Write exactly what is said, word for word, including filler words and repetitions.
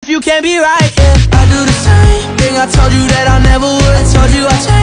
you can't be right, yeah. I do the same thing I told you that I never would. I told you I changed.